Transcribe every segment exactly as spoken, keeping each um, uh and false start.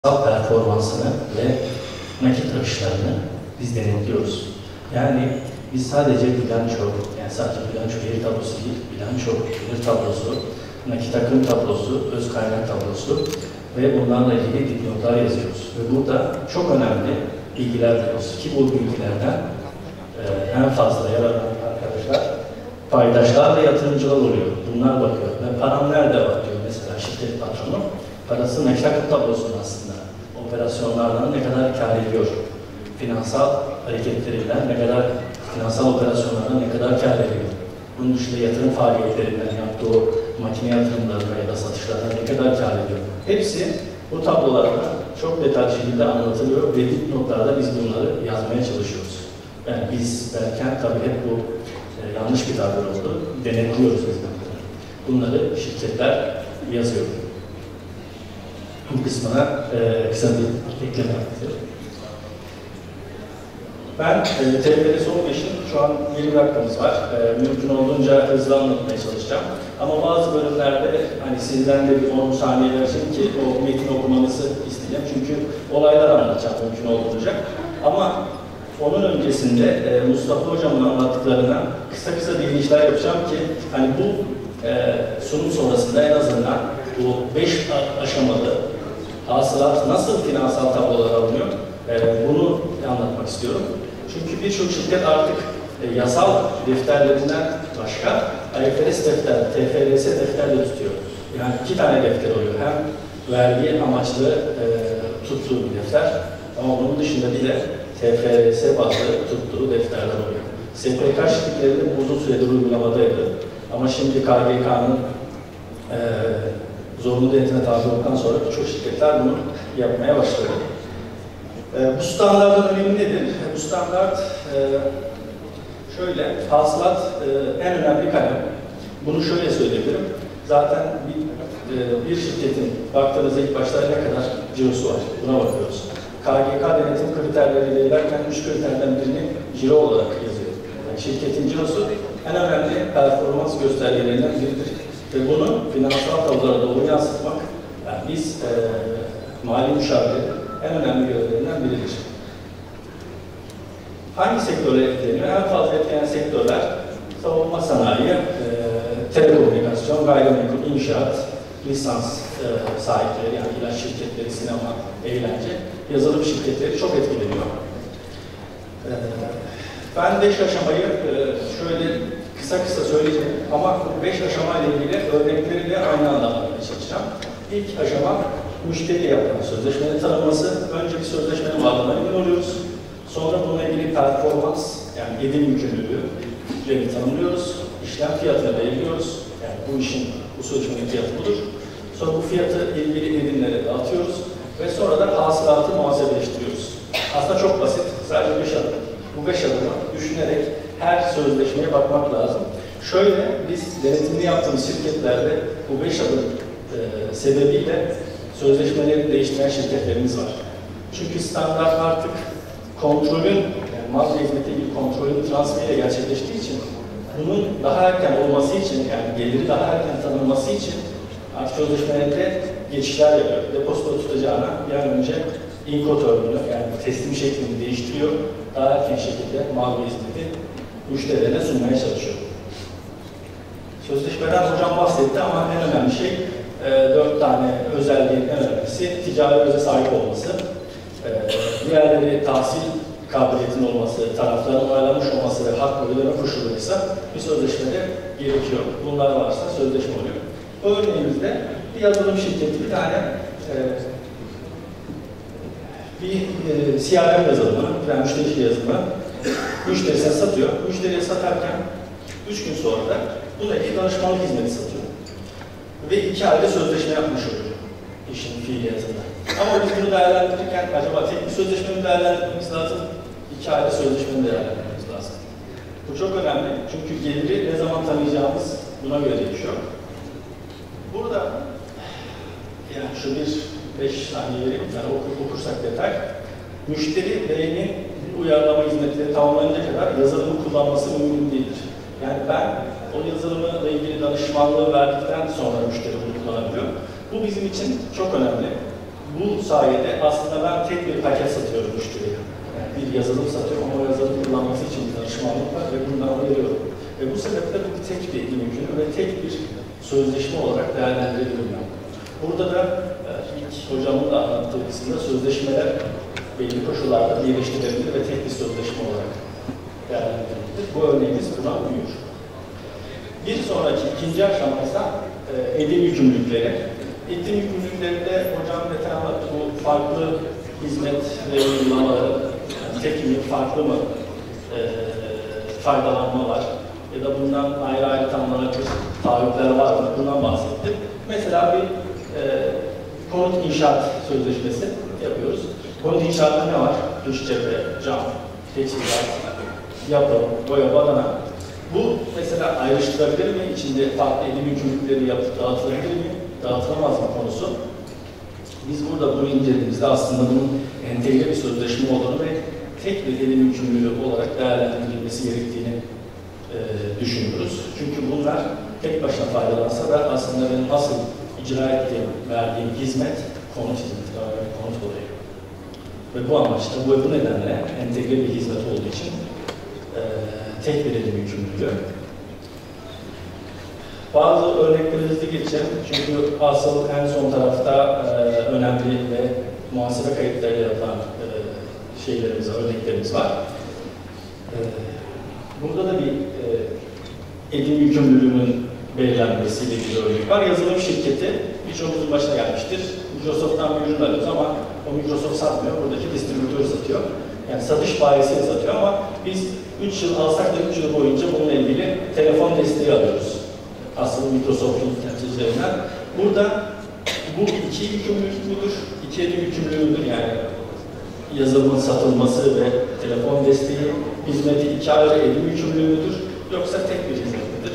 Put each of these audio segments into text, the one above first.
performansını ve nakit akışlarını biz denetliyoruz. Yani biz sadece bilanço, yani sadece bilanço veri tablosu değil, bilanço gelir tablosu, nakit akım tablosu, öz kaynak tablosu ve bunlarla ilgili dipnotlar yazıyoruz. Ve burada çok önemli bilgiler veriyoruz ki bu bilgilerden e, en fazla yararlanan arkadaşlar paydaşlar ve yatırımcılar oluyor. Bunlar bakıyor. Ve param nerede var diyor mesela şirket patronu. Parası nakit akım tablosunun aslında. Operasyonlardan ne kadar kar ediyor? Finansal hareketlerinden ne kadar, finansal operasyonlardan ne kadar kar ediyor? Bunun dışında yatırım faaliyetlerinden yaptığı makine yatırımlarına ya da satışlarına ne kadar kar ediyor? Hepsi bu tablolarda çok detaylı şekilde anlatılıyor ve dipnotlarda biz bunları yazmaya çalışıyoruz. Yani biz derken tabii hep bu e, yanlış bir tabir oldu. Denetliyoruz biz bunları. Bunları şirketler yazıyor. Bu kısmına e, kısa bir ekleme yaptım. Ben e, T V S on beş'in şu an yirmi dakikamız var. E, mümkün olduğunca hızlı anlatmaya çalışacağım. Ama bazı bölümlerde hani sizden de bir on saniye vereceğim ki o metni okumanızı isteyeceğim. Çünkü olaylar anlatacağım mümkün olduğunca. Ama onun öncesinde e, Mustafa Hocam'ın anlattıklarına kısa kısa değinişler yapacağım ki hani bu e, sunum sonrasında en azından bu beş aşamalı hasılat nasıl finansal tablolar alınıyor, e, bunu anlatmak istiyorum. Çünkü birçok şirket artık e, yasal defterlerinden başka I F R S defter, T F R S defter de tutuyor. Yani iki tane defter oluyor. Hem vergi amaçlı e, tuttuğu bir defter ama bunun dışında bir de T F R S bazlı tuttuğu defterler oluyor. S P K şirketleri uzun süredir uygulamadaydı. Ama şimdi K G K'nın e, zorunlu denetime tabi olduktan sonra birçok şirketler bunu yapmaya başladı. E, bu standartın önemi nedir? Bu standart e, şöyle, hasılat e, en önemli kalem. Bunu şöyle söyleyebilirim. Zaten bir, e, bir şirketin baktığınızda ilk başta ne kadar cirosu var? Buna bakıyoruz. K G K denetim kriterleri verirken üç kriterden birini ciro olarak yazıyor. Yani şirketin cirosu en önemli performans göstergelerinden biridir. Ve bunu finansal tablolara doğru yansıtmak, yani biz e, mali müşavirlerin en önemli görevlerinden biridir. Hangi sektörler etkileniyor? En fazla etkilenen sektörler savunma sanayi, e, telekomünikasyon, gayrimenkul, inşaat, lisans e, sahipleri, yani ilaç şirketleri, sinema, eğlence, yazılım şirketleri çok etkileniyor. E, ben beş aşamayı e, şöyle kısa kısa söyleyeceğim ama bu beş aşamayla ilgili örnekleriyle aynı anda anlatmaya çalışacağım. İlk aşama müşteriyle yapılan sözleşmenin tanınması. Önce bir sözleşmenin varlığına emin oluyoruz. Sonra bununla ilgili performans, yani edin yükümlülüğü tanımlıyoruz. İşlem fiyatını belirliyoruz. Yani bu işin, bu sözleşmenin fiyatı budur. Sonra bu fiyatı ilgili edinlere dağıtıyoruz ve sonra da hasılatı muhasebeleştiriyoruz. Aslında çok basit, sadece beş adım. Bu beş adımı düşünerek her sözleşmeye bakmak lazım. Şöyle, biz denetimini yaptığımız şirketlerde bu beş adım e, sebebiyle sözleşmeleri değiştiren şirketlerimiz var. Çünkü standart artık kontrolün, yani mal ve hizmete ilgili kontrolün transferiyle gerçekleştiği için bunun daha erken olması için, yani geliri daha erken tanınması için artık sözleşmelerinde geçişler yapıyor. Depozito tutacağına bir an önce inkotörlüğünü, yani teslim şeklini değiştiriyor. Daha erken şekilde mal ve hizmeti müşterilerine sunmaya çalışıyor. Sözleşmeden hocam bahsetti ama en önemli şey e, dört tane özelliğin en önemlisi ticari öze sahip olması, e, diğerleri tahsil kabiliyetinin olması, tarafların onaylamış olması ve hak ve ödeme koşullarıysa bir sözleşmede gerekiyor. Bunlar varsa sözleşme oluyor. Örneğimizde bir yazılım şirketi bir tane e, bir e, C R M yazılımı, yani müşteri yazılımı müşterisine satıyor. Müşteriye satarken üç gün sonra da buna ilgili danışmanlık hizmeti satıyor. Ve iki ayda sözleşme yapmış oluyor işin fiili yazımında. Ama biz bunu değerlendirirken acaba tek bir sözleşme mi değerlendirmemiz lazım? İki ayda sözleşme mi değerlendirmemiz lazım? Bu çok önemli çünkü geliri ne zaman tanıyacağımız buna göre değişiyor. Burada yani şu bir beş saniye vereyim, yani okur, okursak detay. Müşteri beynin uyarlama hizmetleri tamamlanınca kadar yazılımı kullanması mümkün değildir. Yani ben o yazılımla ilgili danışmanlığı verdikten sonra müşteri bunu kullanabiliyor. Bu bizim için çok önemli. Bu sayede aslında ben tek bir paket satıyorum müşteriye. Yani bir yazılım satıyorum ama o yazılım kullanması için bir danışmanlık var ve bundan veriyorum. Ve bu sebeple bu tek bir mümkün ve tek bir sözleşme olarak değerlendiriliyor. Burada da ilk hocamın da anlattığı kısımda sözleşmeler belli koşullarda birleştirilebilir ve tek bir sözleşme olarak değerlendirilebilir. Bu örneğimiz buna uyuyor. Bir sonraki ikinci aşamamızda e, edin yükümlülükleri. Edin yükümlülüklerinde hocam mesela bu farklı hizmet ve uygulamaları, yani tek mi, farklı mı e, faydalanma var ya da bundan ayrı ayrı tanımlanacak taahhütler var mı? Bundan bahsettik. Mesela bir e, konut inşaat sözleşmesi yapıyoruz. Konut inşaatta ne var? Dış cephe, cam, teçhizat, yapı, boya, badana. Bu mesela ayrıştırabilir mi? İçinde farklı edin yükümlülükleri yapıp dağıtılabilir mi? Dağıtılamaz mı konusu? Biz burada bunu incelediğimizde aslında bunun entegre bir sözleşme olduğunu ve tek bir edin yükümlülüğü olarak değerlendirilmesi gerektiğini e, düşünüyoruz. Çünkü bunlar tek başına faydalansa da aslında benim asıl icra ettiğim, verdiğim hizmet konut hizmeti, konut olayı. Ve bu amaçla, bu, bu nedenle entegre bir hizmet olduğu için e, tek bir edin yükümlülüğü. Bazı örnekleri hızlı geçeceğim çünkü asıl en son tarafta e, önemli ve muhasebe kayıtlarıyla yapılan e, şeylerimiz, örneklerimiz var. E, burada da bir e, edin yükümlülüğünün belirlenmesiyle bir örnek var. Yazılım şirketi birçoğumuzun başına gelmiştir. Microsoft'tan bir ürün alıyoruz ama o Microsoft satmıyor, buradaki distribütör satıyor. Yani satış bayisiyle satıyor ama biz üç yıl alsak da üç yıl boyunca bununla ilgili telefon desteği alıyoruz. Aslında Microsoft'un temsilcilerinden. Burada bu iki yükümlülük müdür? İki edin yükümlülüğüdür yani. Yazılımın satılması ve telefon desteği hizmeti iki ayrı edin yükümlülüğü müdür? Yoksa tek bir hizmet midir?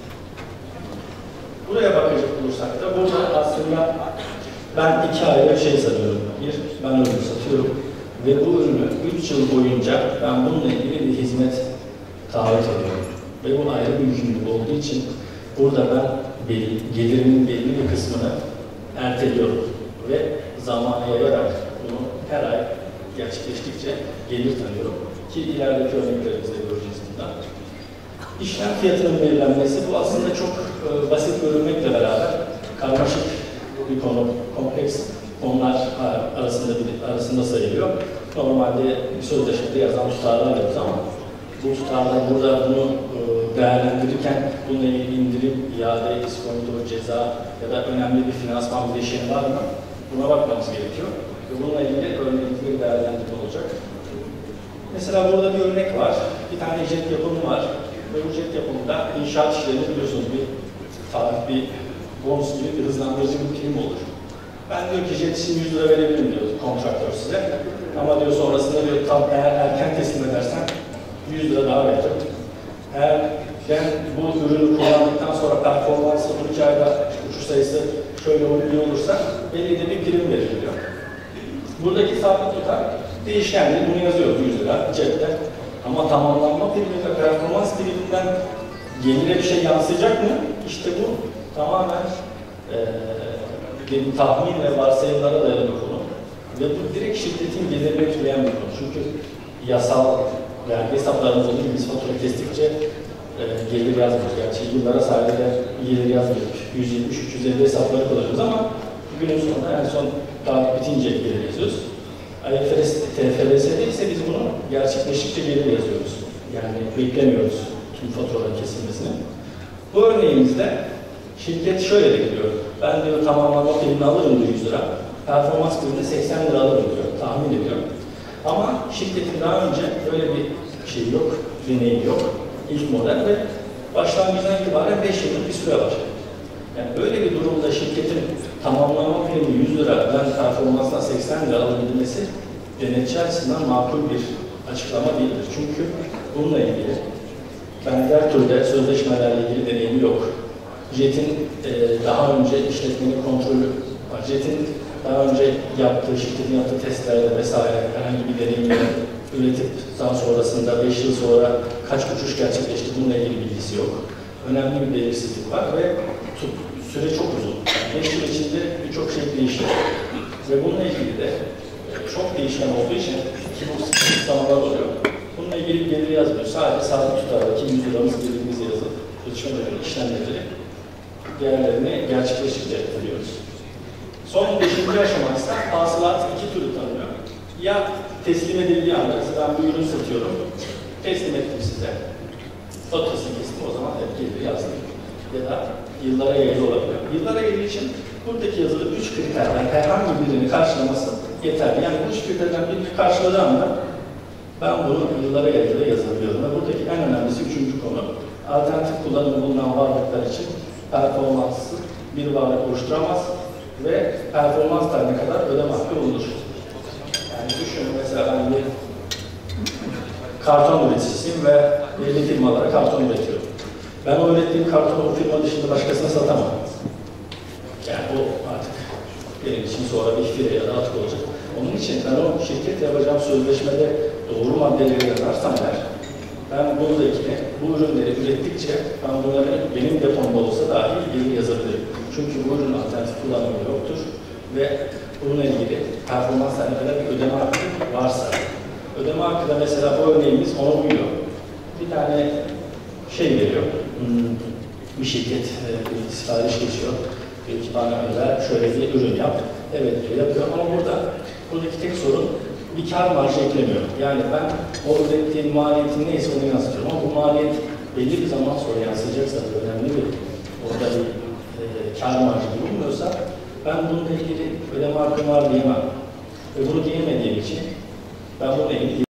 Buraya bakacak olursak da burada aslında ben iki ayrı şey satıyorum. Bir, ben ürünü satıyorum ve bu ürünü üç yıl boyunca ben bununla ilgili bir hizmet taahhüt ediyorum. Ve bu ayrı bir yükümlülük olduğu için burada ben belli, gelirimin belli bir kısmını erteliyorum ve zamana yayarak bunu her ay gerçekleştikçe gelir tanıyorum ki ilerideki örneklerimizde göreceğiz bundan. İşlem fiyatının belirlenmesi bu aslında çok e, basit görünmekle beraber karmaşık bir konu, kompleks konular arasında bir, arasında sayılıyor. Normalde bir sözleşmede yazan tutarlar alıyoruz ama bu tutarlar burada bunu e, değerlendirirken bununla ilgili indirim, iade, iskonto, ceza ya da önemli bir finansman bileşeni var mı? Buna bakmamız gerekiyor. Ve bununla ilgili örnekleri değerlendirme olacak. Mesela burada bir örnek var. Bir tane jet yapımı var. Ve bu jet yapımında inşaat işlerini biliyorsunuz bir tarih, bir bonus gibi bir hızlandırıcı bir prim olur. Ben diyor ki jet için yüz lira verebilirim diyor kontraktör size. Ama diyor sonrasında diyor tam eğer erken teslim edersen yüz lira daha vereceğim. Eğer ben bu ürünü kullandıktan sonra performansı on iki ayda uçuş sayısı şöyle iyi olursa belli de bir prim veriliyor. Buradaki sabit tutar değişkenli, bunu yazıyoruz yüz lira cepte. Ama tamamlanma primi ve performans priminden gelire bir şey yansıyacak mı? İşte bu tamamen e, tahmin ve varsayımlara dayalı bir konu. Ve bu direkt şirketin gelirini etkileyen bir konu. Çünkü yasal vergi hesaplarımız olduğu gibi biz fatura kestikçe e, gelir yazmıyoruz. Gerçi yıllara sadece gelir yazmıyoruz. yüz yetmiş üç yüz elli hesapları kullanıyoruz ama günün sonunda en son tarih bitince gelir yazıyoruz. I F R S, T F R S'de ise biz bunu gerçekleştikçe gelir yazıyoruz. Yani beklemiyoruz tüm faturaların kesilmesini. Bu örneğimizde şirket şöyle bekliyor. Ben diyor tamamlanma primini alırım diyor yüz lira. Performans primini seksen lira alırım diyor. Tahmin ediyor. Ama şirketin daha önce böyle bir şey yok, deneyim yok. İlk model ve başlangıçtan itibaren beş yıllık bir süre var. Yani böyle bir durumda şirketin tamamlama primi yüz lira, ben performanstan seksen lira alabilmesi denetçi açısından makul bir açıklama değildir. Çünkü bununla ilgili benzer türde sözleşmelerle ilgili deneyimi yok. Jet'in e, daha önce işletmenin kontrolü var. Jet'in daha önce yaptığı, şirketin yaptığı testlerde vesaire herhangi bir deneyimle üretip daha sonrasında beş yıl sonra kaç uçuş gerçekleşti bununla ilgili bilgisi yok. Önemli bir belirsizlik var ve süre çok uzun. beş yıl içinde birçok şey değişiyor. Ve bununla ilgili de çok değişken olduğu için ki bu sınavlar oluyor. Bununla ilgili bir gelir yazmıyor. Sadece sabit tutardaki yüz liramız gelirimiz yazıp çalışmaları, işlemleri değerlerini gerçekleştikçe yapıyoruz. Son beşinci aşama ise hasılat iki türlü tanınıyor. Ya teslim edildiği anda, ben bir ürün satıyorum, teslim ettim size. Faturasını kestim, o zaman hep geliri yazdım. Ya da yıllara yayılı olabiliyor. Yıllara yayılı için buradaki yazılı üç kriterden herhangi birini karşılaması yeterli. Yani bu üç kriterden birini karşıladığı anda ben bunu yıllara yayılı yazabiliyorum. Ve buradaki en önemlisi üçüncü konu. Alternatif kullanımı bulunan varlıklar için performanssız bir varlık oluşturamaz ve performans tarihine kadar ödeme hakkı bulunur. Yani düşünün mesela ben bir karton üreticisiyim ve belli firmalara karton üretiyorum. Ben o ürettiğim kartonu o firma dışında başkasına satamam. Yani o artık benim için sonra bir fire ya da atık olacak. Onun için ben o şirket yapacağım sözleşmede doğru maddeleri yazarsam eğer, ben buradaki bu ürünleri ürettikçe ben bunları benim depomda olsa dahi geri yazabilirim. Çünkü bu ürün alternatif kullanımı yoktur ve bununla ilgili performans tarihine bir ödeme hakkı varsa, ödeme hakkı da mesela bu örneğimiz ona uyuyor. Bir tane şey veriyor, hmm, bir şirket bir sipariş geçiyor, diyor ki bana özel şöyle bir ürün yap, evet diyor yapıyor ama burada buradaki tek sorun bir kar marjı eklemiyor. Yani ben o ürettiğim maliyetin neyse onu yansıtıyorum ama bu maliyet belli bir zaman sonra yansıyacaksa önemli bir orada bir e, kar marjı bulunmuyorsa ben bununla ilgili ödeme hakkım var diyemem. Ve bunu diyemediğim için ben bununla ilgili